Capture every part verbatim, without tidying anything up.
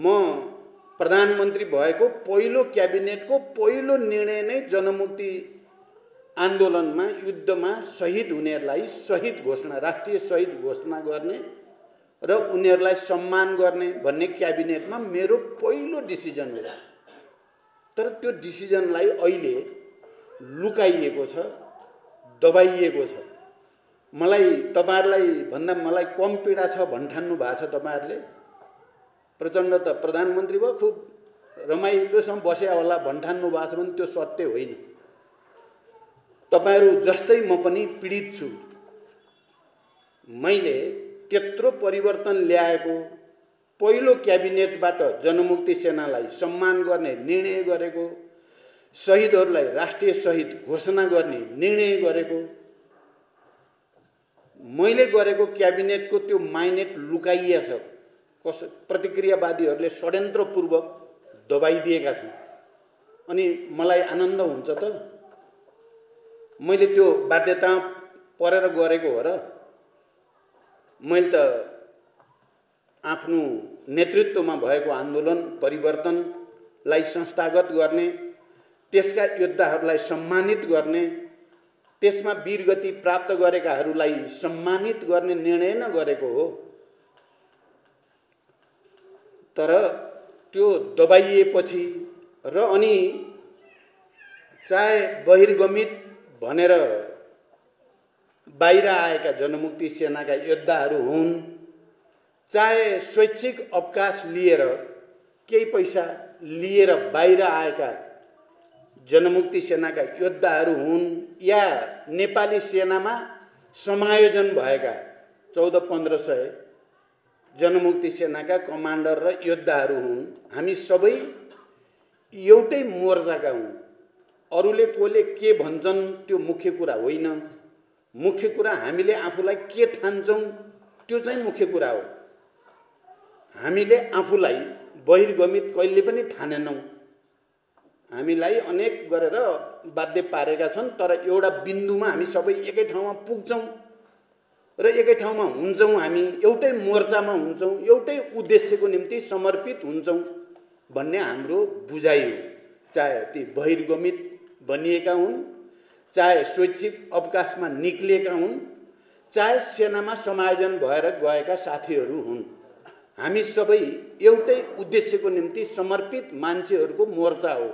म प्रधानमन्त्री भएको पहिलो क्याबिनेटको पहिलो निर्णय नै जनमुक्ति आन्दोलनमा युद्धमा शहीद हुनेहरूलाई शहीद घोषणा राष्ट्रिय शहीद घोषणा गर्ने र उनीहरूलाई सम्मान गर्ने भन्ने क्याबिनेटमा मेरो पहिलो डिसिजन हो। तर त्यो डिसिजनलाई अहिले लुकाइएको छ, दबाइएको छ। मलाई तपाईहरुलाई भन्दा मलाई कम पीडा छ भन्ठान्नु भएको छ तपाईहरुले। प्रचण्ड त प्रधानमन्त्री भयो, खुब रमाइलोसँग बस्या होला भन्ठान्नु भएको छ भने त्यो सत्य होइन। तपाईहरु जस्तै म पनि पीडित छु। मैले त्यत्रो परिवर्तन ल्याएको पहिलो क्याबिनेटबाट जनमुक्ति सेनालाई सम्मान गर्ने निर्णय गरेको, शहीदहरूलाई राष्ट्रिय शहीद घोषणा गर्ने निर्णय गरेको, मैले गरेको क्याबिनेटको त्यो माइनेट लुकाइया छ। कस प्रतिक्रियावादीहरूले षड्यन्त्रपूर्वक दबाइदिएका छन्। अनि मलाई आनन्द हुन्छ त मैले त्यो बाध्यता परेर गरेको हो र। मैले त आफ्नो नेतृत्वमा भएको आन्दोलन परिवर्तनलाई संस्थागत गर्ने, त्यसका योद्धाहरूलाई सम्मानित गर्ने, त्यसमा वीरगति प्राप्त गरेकाहरूलाई सम्मानित गर्ने निर्णय न गरेको हो। तर त्यो दबाइएपछि र अनि चाहे बहिर्गमित भनेर बाहिर आएका जनमुक्ति सेनाका योद्धाहरू हुन्, चाहे स्वैच्छिक अवकाश लिएर केही पैसा लिएर बाहिर आएका जनमुक्ति सेनाका योद्धाहरू हुन्, या नेपाली सेनामा समायोजन भएका चौध पन्ध्र सय जनमुक्ति सेनाका कमान्डर र योद्धाहरू हुन्, हामी सबै एउटै मोर्चाका हुन्। अरूले कोले के भन्छन् त्यो मुख्य कुरा होइन। मुख्य कुरा हामीले आफूलाई के ठान्छौं त्यो चाहिँ मुख्य कुरा हो। हामीले आफूलाई बहिर्गमित कहिले पनि ठानेनौं। हामीलाई अनेक गरेर बाध्य पारेका छन्, तर एउटा बिन्दुमा हामी सबै एकै ठाउँमा पुग्छौं र एकै ठाउँमा हुन्छौं। हामी एउटै मोर्चामा हुन्छौं, एउटै उद्देश्यको निम्ति समर्पित हुन्छौं भन्ने हाम्रो बुझाइ हो। चाहे ती बहिर्गमित बनिएका हुन्, चाहे स्वैच्छिक अवकाशमा निक्लिएका हुन्, चाहे सेनामा समायोजन भएर गएका साथीहरू हुन्, हामी सबै एउटै उद्देश्यको निम्ति समर्पित मान्छेहरूको मोर्चा हो।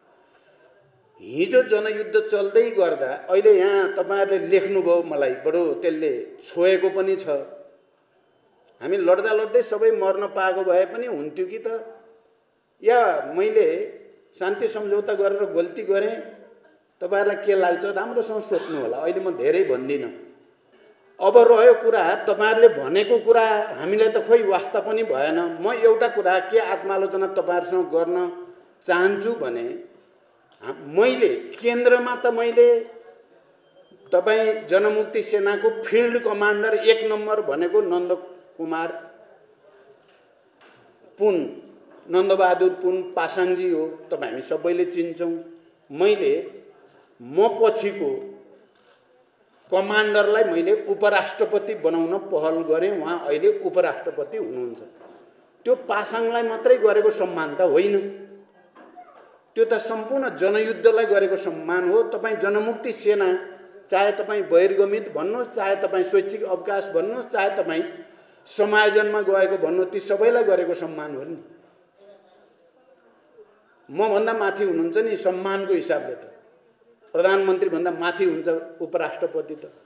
हिजो जनयुद्ध चल्दै गर्दा अहिले यहाँ तपाईहरुले लेख्नुभयो, मलाई बडो त्यसले छोएको पनि छ। हामी लड्दा लड्दै सबै मर्न पाएको भए पनि हुन्थ्यो कि त, या मैले शान्ति सम्झौता गरेर गल्ती गरेँ, तपाईहरुलाई के लाग्छ राम्रोसँग सोच्नु होला। अहिले म धेरै भन्दिनँ। अब रह्यो कुरा तपाईहरुले भनेको कुरा हामीलाई त खोइ वास्ता पनि भएन। म एउटा कुरा के आत्मालोचना तपाईहरुसँग गर्न चाहन्छु भने, मैले केन्द्रमा त मैले तपाई जनमुक्ति सेनाको फिल्ड कमान्डर एक नम्बर भनेको नन्दकुमार पुन, नन्दबहादुर पुन पासाङजी हो। तपाई हामी सबैले चिन्छौं। मैले म पछिको कमान्डरलाई मैले उपराष्ट्रपति बनाउन पहल गरेँ। उहाँ अहिले उपराष्ट्रपति हुनुहुन्छ। त्यो पासाङलाई मात्रै गरेको सम्मान त होइन, त्यो त सम्पूर्ण जनयुद्धलाई गरेको सम्मान हो। तपाई जनमुक्ति सेना, चाहे तपाई बहिर्गमित भन्नुहोस्, चाहे तपाई स्वैच्छिक अवकाश भन्नुहोस्, चाहे तपाई समायोजनमा गएको भन्नुहोस्, ती सबैलाई गरेको सम्मान हो नि। म भन्दा माथि हुनुहुन्छ नि सम्मानको हिसाबले त। प्रधानमन्त्री भन्दा माथि हुन्छ उपराष्ट्रपति त।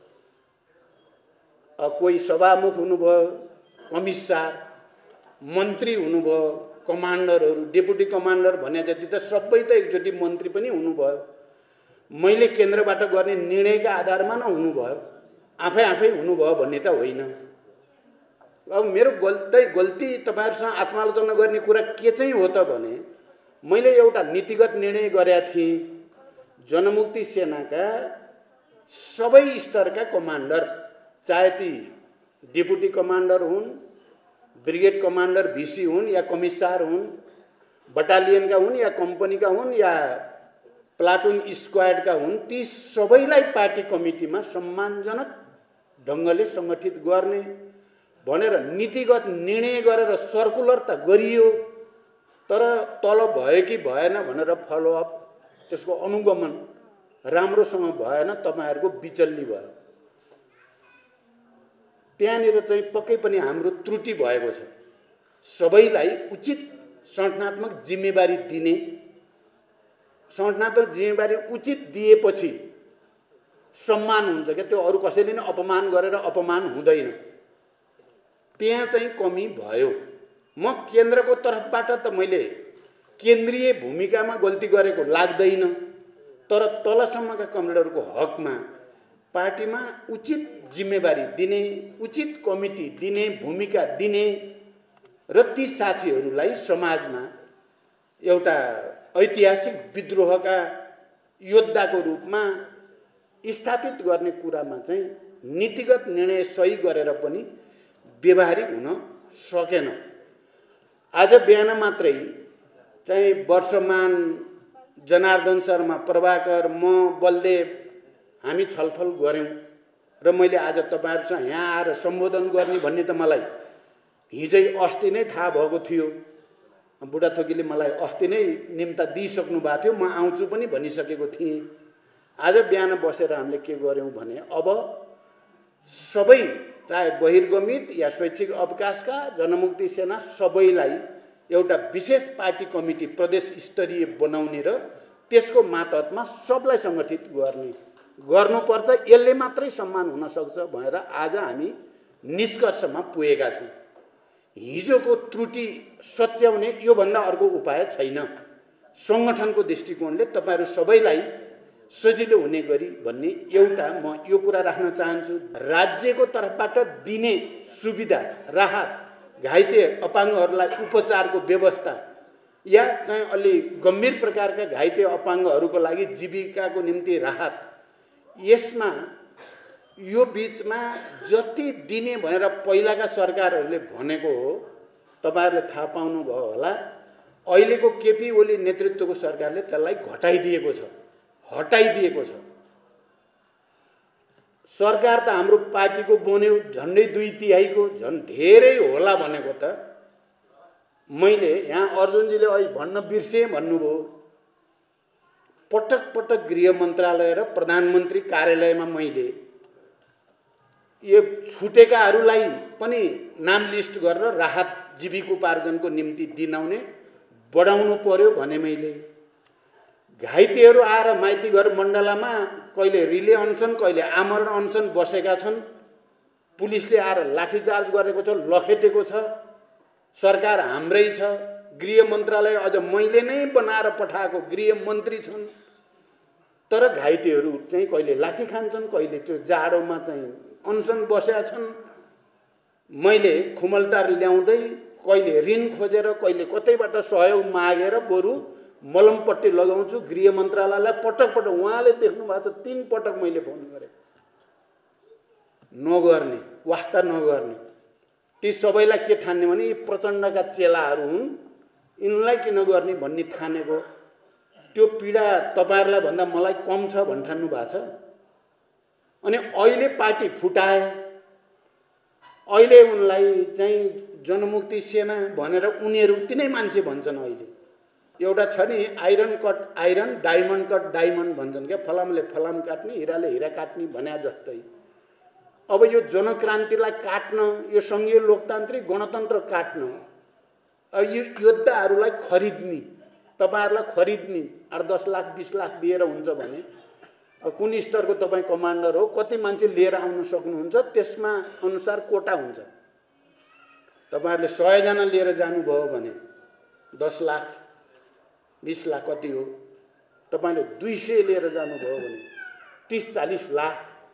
कोही सभामुख हुनुभयो, कमिसार, मन्त्री हुनुभयो, कमान्डरहरू, डेपुटी कमान्डर भने जति त सबै त एकचोटि मन्त्री पनि हुनुभयो। मैले केन्द्रबाट गर्ने निर्णयका आधारमा न हुनुभयो, आफै आफै हुनुभयो भन्ने त होइन। अब मेरो गल्ती गल्ती तपाईहरुसँग आत्मालोचना गर्ने कुरा के चाहिँ हो त भने, मैले एउटा नीतिगत निर्णय गरेका थिएँ। जनमुक्ति सेनाका सबै स्तरका कमान्डर, चाहे ती डेपुटी कमान्डर हुन्, ब्रिगेड कमान्डर भिसी हुन्, या कमिसार हुन्, बटालियनका हुन्, या कम्पनीका हुन्, या प्लाटुन स्क्वाडका हुन्, ती सबैलाई पार्टी कमिटीमा सम्मानजनक ढङ्गले सङ्गठित गर्ने भनेर नीतिगत निर्णय गरेर सर्कुलर त गरियो। तर तल भयो कि भएन भनेर फलोअप त्यसको अनुगमन राम्रोसँग भएन, तपाईहरुको बिचल्ली भयो। त्यहाँनिर चाहिँ पक्कै पनि हाम्रो त्रुटि भएको छ। सबैलाई उचित संगठनात्मक जिम्मेवारी दिने, संगठनात्मक जिम्मेवारी उचित दिएपछि सम्मान हुन्छ क्या, त्यो अरु कसैले नै अपमान गरेर अपमान हुँदैन। त्यहाँ चाहिँ कमी भयो। म केन्द्रको तर्फबाट त मैले केन्द्रीय भूमिकामा गल्ती गरेको लाग्दैन, तर तलसम्मका कमरेडरको हकमा पार्टीमा उचित जिम्मेवारी दिने, उचित कमिटी दिने, भूमिका दिने र ती साथीहरूलाई समाजमा एउटा ऐतिहासिक विद्रोहका योद्धाको रूपमा स्थापित गर्ने कुरामा चाहिँ नीतिगत निर्णय सही गरेर पनि व्यवहारिक हुन सकेन। आज बिहान मात्रै चाहिँ वर्षमान, जनार्दन शर्मा, प्रभाकर, म, बलदेव हामी छलफल गर्यौं र मैले आज तपाईहरुसँग यहाँ आएर सम्बोधन गर्ने भन्ने त मलाई हिजै अस्ति नै थाहा भएको थियो। बुढाथोकीले मलाई अस्ति नै निम्ता दिइसक्नु भएको थियो, म आउँछु पनि भनिसकेको थिएँ। आज बिहान बसेर हामीले के गर्यौं भने अब सबै चाहे बहिर्गमित या शैक्षिक अवकाशका जनमुक्ति सेना सबैलाई एउटा विशेष पार्टी कमिटी प्रदेश स्तरीय बनाउने र त्यसको मातहतमा सबलाई संगठित गर्ने गर्नुपर्छ। यसले मात्रै सम्मान हुन सक्छ भनेर आज हामी निष्कर्षमा पुगेका छौं। हिजोको त्रुटि सच्याउने यो भन्दा अर्को उपाय छैन। संगठनको दृष्टिकोणले तपाईहरु सबैलाई सजिलो हुने गरी भन्ने एउटा म यो कुरा राख्न चाहन्छु। राज्यको तर्फबाट दिने सुविधा, राहत, घाइते अपाङ्गहरूलाई उपचारको व्यवस्था या चाहिँ अलि गम्भीर प्रकारका घाइते अपाङ्गहरूको लागि जीविकाको निम्ति राहत, यसमा यो बीचमा जति दिने भनेर पहिलाका सरकारहरूले भनेको हो, तपाईहरुले थाहा पाउनु भयो होला। अहिलेको केपी ओली नेतृत्वको सरकारले त्यसलाई घटाइदिएको छ, हटाइदिएको छ। सरकार त हाम्रो पार्टीको बन्यो, झन्डै दुई तिहाईको, झन् धेरै होला भनेको त मैले यहाँ अर्जुनजीले अहिले भन्न बिर्से भन्नुभयो। पटक पटक गृह मन्त्रालय र प्रधानमन्त्री कार्यालयमा मैले यो छुटेकाहरूलाई पनि नाम लिस्ट गरेर राहत जीविकोपार्जनको निम्ति दिनाउने बढाउनु पर्यो भने मैले घाइतेहरू आएर माइती घर मण्डलामा कहिले रिले अनसन, कहिले आमरण अनसन बसेका छन्। पुलिसले आएर लाठीचार्ज गरेको छ, लखेटेको छ। सरकार हाम्रै छ, गृह मन्त्रालय अझ मैले नै बनाएर पठाएको गृह मन्त्री छन्। तर घाइतेहरू चाहिँ कहिले लाठी खान्छन्, कहिले त्यो जाडोमा चाहिँ अनसन बसेका छन्। मैले खुमलटार ल्याउँदै कहिले ऋण खोजेर, कहिले कतैबाट सहयोग मागेर बरु मलमपट्टी लगाउँछु गृह मन्त्रालयलाई। पटक पटक उहाँले देख्नु भएको छ, तीन पटक मैले फोन गरेँ, नगर्ने, वास्ता नगर्ने। ती सबैलाई के ठान्ने भने यी प्रचण्डका चेलाहरू हुन्, यिनलाई किन गर्ने भन्ने ठानेको। त्यो पीडा तपाईहरुलाई भन्दा मलाई कम छ भन्न ठान्नु भएको छ। अनि अहिले पार्टी फुटाए, अहिले उनलाई चाहिँ जनमुक्ति सेना भनेर उनीहरू तिनै मान्छे भन्छन्। अहिले एउटा छ नि, iron cut iron, diamond cut diamond भन्छन् क्या। फलामले फलाम काट्ने, हिराले हिरा काट्ने भन्या जस्तै अब यो जनक्रान्तिलाई काट्न, यो संघीय लोकतान्त्रिक गणतन्त्र काट्न, अब यो योद्धाहरूलाई खरिद्ने, तपाईहरुलाई खरिद्ने आठ दस लाख बीस लाख दिएर हुन्छ भने कुन स्तरको तपाई कमान्डर हो, कति मान्छे लिएर आउन सक्नुहुन्छ, त्यसमा अनुसार कोटा हुन्छ। तपाईहरुले सय जना लिएर जानुभयो भने दस लाख बीस लाख कति हो। तपाईले दुई सय लिएर जानुभयो भने तीस चालीस लाख।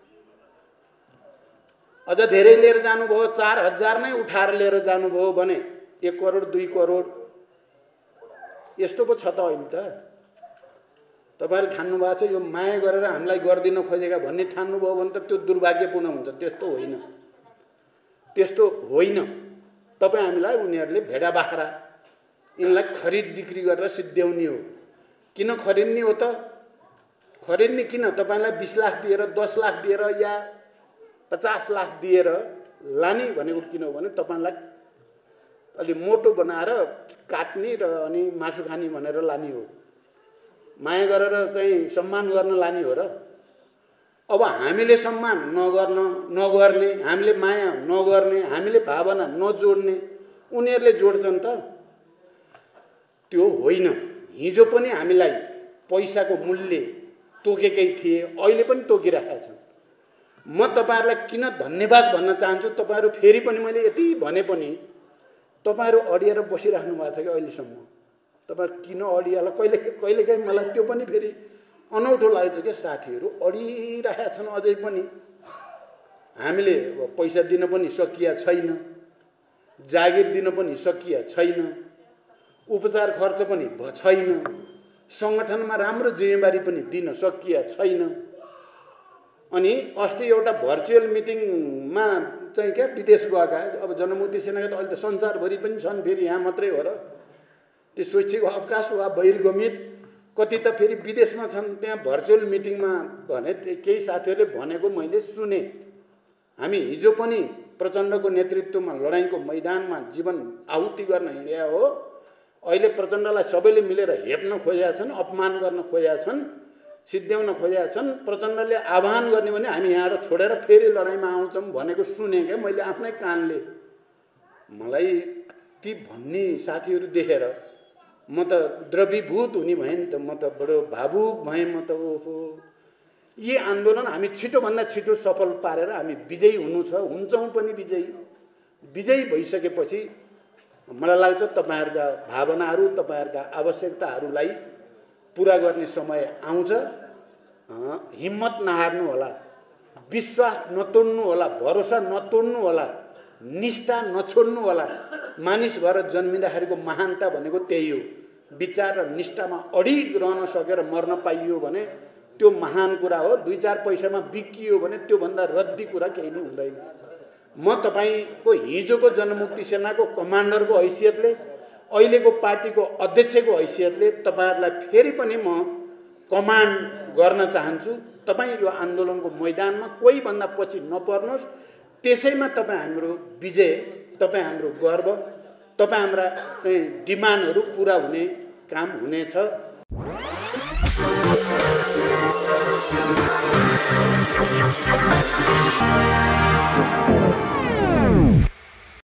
अझ धेरै लिएर जानुभयो, चार हजार नै उठाएर लिएर जानुभयो भने एक करोड दुई करोड यस्तो पो छ त अहिले त। तपाईहरुले ठान्नु भएको छ यो माया गरेर हामीलाई गर्दिन खोजेका भन्ने ठान्नुभयो भने त त्यो दुर्भाग्यपूर्ण हुन्छ। त्यस्तो होइन, त्यस्तो होइन। तपाई हामीलाई उनीहरूले भेडा बाख्रा यिनलाई खरिद बिक्री गरेर सिद्ध्याउने हो। किन खरिद्ने हो त? खरिद्ने किन? तपाईलाई बीस लाख दिएर, दस लाख दिएर या पचास लाख दिएर लाने भनेको किन हो भने तपाईलाई अलि मोटो बनाएर काट्ने र अनि मासु खाने भनेर लाने हो। माया गरेर चाहिँ सम्मान गर्न लाने हो र? अब हामीले सम्मान नगर्न नगर्ने, हामीले माया नगर्ने, हामीले भावना नजोड्ने, उनीहरूले जोड्छन् त? त्यो होइन। हिजो पनि हामीलाई पैसाको मूल्य तोकेकै थिए, अहिले पनि तोकिरहेका छन्। म तपाईहरुलाई किन धन्यवाद भन्न चाहन्छु, तपाईहरु फेरि पनि मैले यति भने पनि तपाईहरु अडिएर बसिराख्नु भएको छ कि अहिलेसम्म। तपाईहरु किन अडियाला कहिले कहिलेकाहीँ मलाई त्यो पनि फेरि अनौठो लाग्छ के साथीहरु अडिरहेका छन् अझै पनि। हामीले पैसा दिन पनि सकिया छैन, जागिर दिन पनि सकिया छैन, उपचार खर्च पनि छैन, संगठनमा राम्रो जिम्मेवारी पनि दिन सकिया छैन। अनि अस्ति एउटा भर्चुअल मिटिङमा चाहिँ क्या विदेश गएका, अब जनमुक्ति सेनाका त अहिले त संसारभरि पनि छन्, फेरि यहाँ मात्रै हो र? त्यो स्वैच्छिक अवकाश वा बहिर्गमित कति त फेरि विदेशमा छन्। त्यहाँ भर्चुअल मिटिङमा भने केही साथीहरूले भनेको मैले सुने। हामी हिजो पनि प्रचण्डको नेतृत्वमा लडाईँको मैदानमा जीवन आहुति गर्न हिँडेका हो। अहिले प्रचण्डलाई सबैले मिलेर हेप्न खोजेका छन्, अपमान गर्न खोजेका छन्, सिद्ध्याउन खोजेका छन्। प्रचण्डले आह्वान गर्ने भने हामी यहाँबाट छोडेर फेरि लडाईँमा आउँछौँ भनेको सुने क्या मैले आफ्नै कानले। मलाई ती भन्ने साथीहरू देखेर म त द्रवीभूत हुने भएँ नि त, म त बडो भावुक भएँ म त। ओहो, यी आन्दोलन हामी छिटोभन्दा छिटो सफल पारेर हामी विजयी हुनु छ, हुन्छौँ पनि विजयी। विजयी भइसकेपछि मलाई लाग्छ तपाईहरुका भावनाहरू, तपाईहरुका आवश्यकताहरूलाई पूरा गर्ने समय आउँछ। हिम्मत नहार्नु होला, विश्वास नतोड्नु होला, भरोसा नतोड्नु होला, निष्ठा नछोड्नु होला। मानिस भएर जन्मिँदाखेरिको महानता भनेको त्यही हो। विचार र निष्ठामा अडिग रहन सकेर मर्न पाइयो भने त्यो महान कुरा हो। दुई चार पैसामा बिकियो भने त्योभन्दा रद्दी कुरा केही नै हुँदैन। म तपाईको हिजोको जनमुक्ति सेनाको कमान्डरको हैसियतले, अहिलेको पार्टीको अध्यक्षको हैसियतले तपाईहरुलाई फेरि पनि म कमान्ड गर्न चाहन्छु। तपाई यो आन्दोलनको मैदानमा कोही भन्दा पछि नपर्नुहोस्। त्यसैमा तपाई हाम्रो विजय, तपाई हाम्रो गर्व, तपाई हाम्रा चाहिँ डिमान्डहरू पूरा हुने काम हुनेछ।